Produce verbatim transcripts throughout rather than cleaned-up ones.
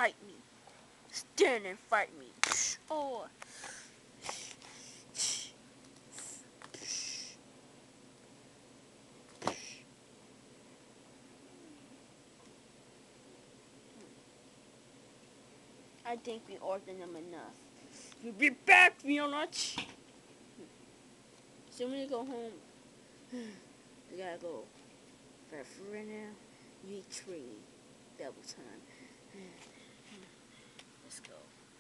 fight me. Stand and fight me. Oh. I think we ordered them enough. We'll be back, Fiona. So when we go home, we gotta go. But for right now, you eat tree. Double time. Let's go.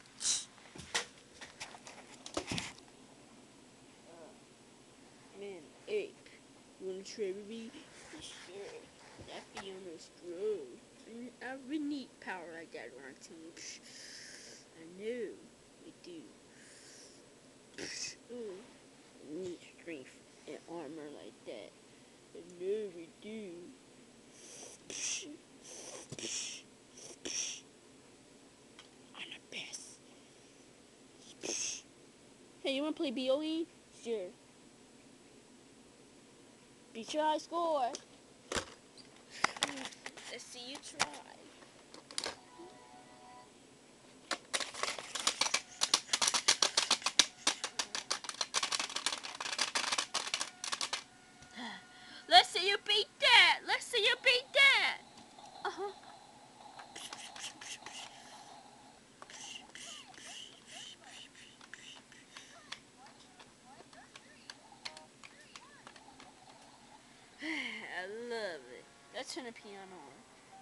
Uh, man, ape. You wanna trade with me? Sure. That Fiona's strong. I really need power like that on our team. I know we do. Ooh, we need strength and armor like that. I know we do. I'm the best. Hey, you wanna play B O E? Sure. Be sure I score. Let's see you try. Let's see you beat that. Let's see you beat that. Uh-huh. I love it. Let's turn the piano on.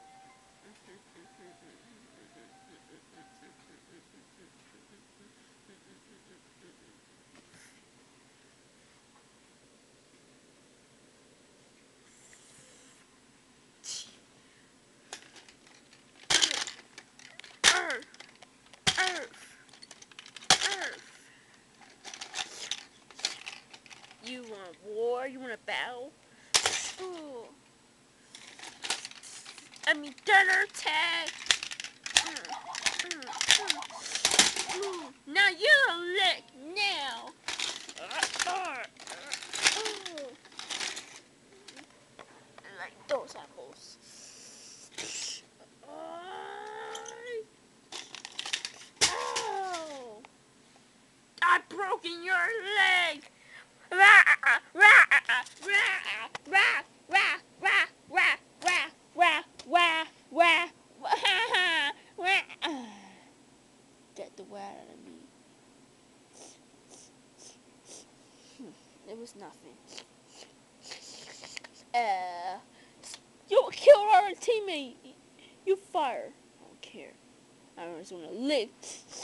Earth, Earth, Earth. You want war? You want a battle? Ooh. I mean, dinner tag. Ooh. Now you lick now. I like those apples. Oh! I've broken your leg. Get the word out of me. It was nothing. Uh, you killed our teammate. You fire. I don't care. I just want to lick.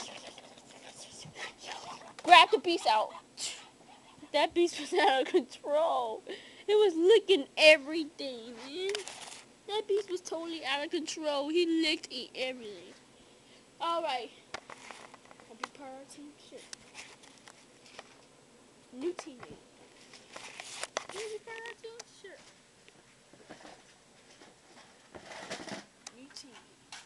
Grab the beast out. That beast was out of control. It was licking everything, man. That beast was totally out of control. He licked everything. Alright. I'll be part of our team. Shit. New teammate. You want to be part of our team? Sure. New teammate.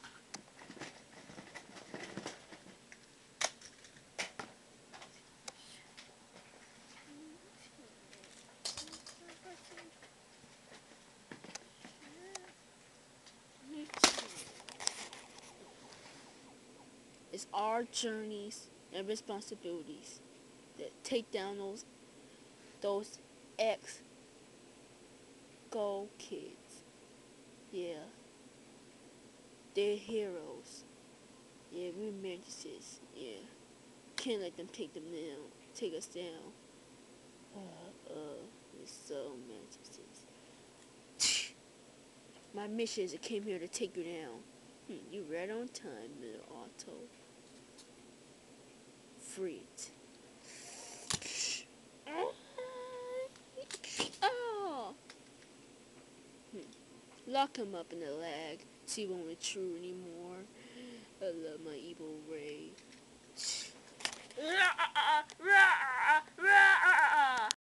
It's our journeys and responsibilities that take down those those ex-go kids. Yeah. They're heroes. Yeah, we're mantises. Yeah. Can't let them take them down. Take us down. Uh, uh, we're so mantises. My mission is I came here to take you down. Hmm, you right on time, Middle Auto. Free it. Oh. Hmm. Lock him up in the lag. See, he won't be true anymore. I love my evil Ray.